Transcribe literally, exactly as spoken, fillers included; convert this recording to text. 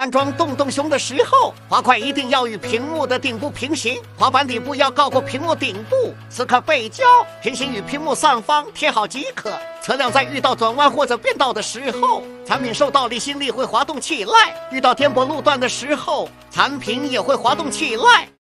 安装洞洞熊的时候，滑块一定要与屏幕的顶部平行，滑板底部要高过屏幕顶部，此刻背胶平行与屏幕上方贴好即可。车辆在遇到转弯或者变道的时候，产品受到离心力会滑动起来；遇到颠簸路段的时候，产品也会滑动起来。